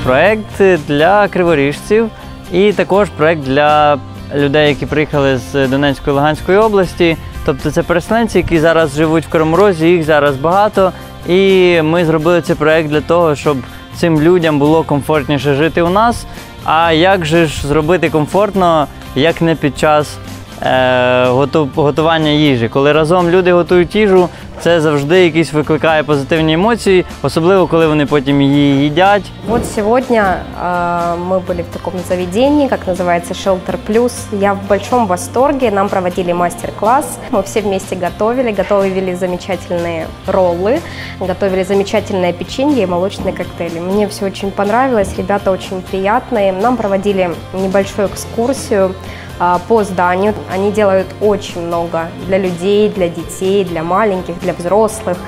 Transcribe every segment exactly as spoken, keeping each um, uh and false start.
проєкт для криворіжців і також проєкт для людей, які приїхали з Донецької і Луганської області. Тобто це переселенці, які зараз живуть в Кривому Розі, їх зараз багато. І ми зробили цей проєкт для того, щоб цим людям було комфортніше жити у нас. А як же ж зробити комфортно, як не під час е, готування їжі? Коли разом люди готують їжу, це завжди якісь викликає позитивні емоції, особливо коли вони потім її їдять. Вот сегодня э, мы были в таком заведении, как называется Shelter Plus. Я в большом восторге, нам проводили мастер-класс, мы все вместе готовили, готовили замечательные роллы, готовили замечательное печенье и молочные коктейли. Мне все очень понравилось, ребята очень приятные. Нам проводили небольшую экскурсию по зданию. Они делают очень много для людей, для детей, для маленьких, для взрослых,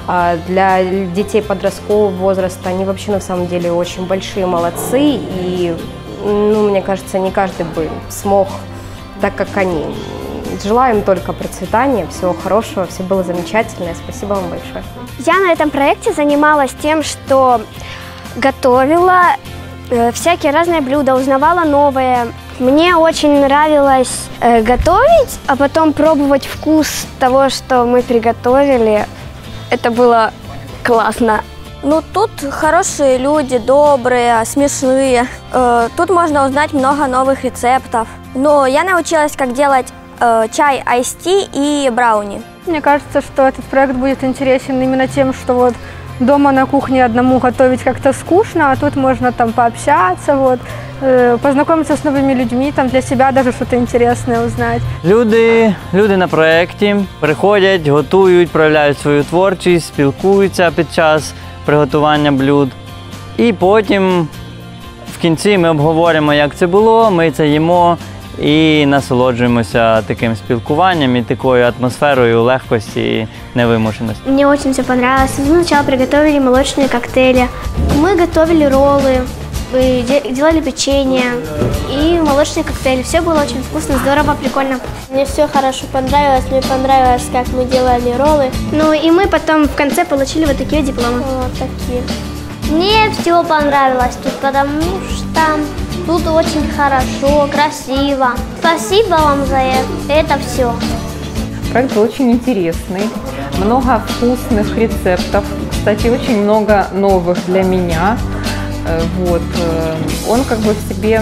для детей подросткового возраста. Они вообще на самом деле очень большие молодцы. И, ну, мне кажется, не каждый бы смог так, как они. Желаем только процветания, всего хорошего, все было замечательно. Спасибо вам большое. Я на этом проекте занималась тем, что готовила э, всякие разные блюда, узнавала новые. Мне очень нравилось э, готовить, а потом пробовать вкус того, что мы приготовили. Это было классно. Ну, тут хорошие люди, добрые, смешные. Э, тут можно узнать много новых рецептов. Но я научилась, как делать э, чай айс-ти и брауни. Мне кажется, что этот проект будет интересен именно тем, что вот дома на кухне одному готовить как-то скучно, а тут можно там пообщаться, вот, э, познакомиться с новыми людьми, там для себя даже что-то интересное узнать. Люди, люди на проєкті приходять, готують, проявляють свою творчість, спілкуються під час приготування блюд. І потім в кінці ми обговоримо, як це було, ми це їмо і насолоджуємося таким спілкуванням і такою атмосферою легкості і невимушеності. Мне очень все понравилось. Мы сначала приготовили молочные коктейли. Мы готовили роллы, делали печенье и молочные коктейли. Все было очень вкусно, здорово, прикольно. Мне все хорошо понравилось. Мне понравилось, как мы делали роллы. Ну и мы потом в конце получили вот такие дипломы. Вот такие. Мне все понравилось тут, потому что тут очень хорошо, красиво. Спасибо вам за это. Это все. Проект был очень интересный, много вкусных рецептов, кстати, очень много новых для меня. Вот. Он как бы в себе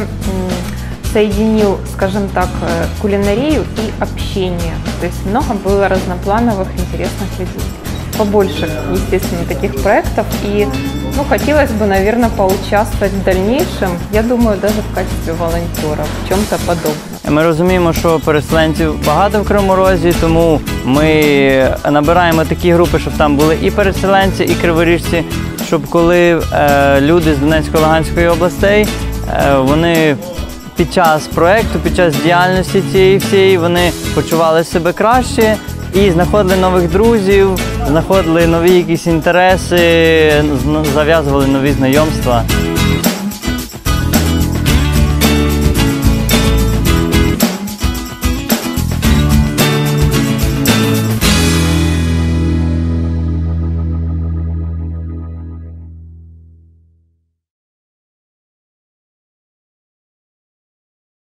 соединил, скажем так, кулинарию и общение. То есть много было разноплановых интересных людей. Побольше, естественно, таких проектов. И ну, хотелось бы, наверное, поучаствовать в дальнейшем, я думаю, даже в качестве волонтера, в чем-то подобном. Ми розуміємо, що переселенців багато в Кривому Розі, тому ми набираємо такі групи, щоб там були і переселенці, і криворіжці, щоб коли е, люди з Донецької і Луганської областей, е, вони під час проєкту, під час діяльності цієї всієї, вони почували себе краще і знаходили нових друзів, знаходили нові якісь інтереси, зав'язували нові знайомства.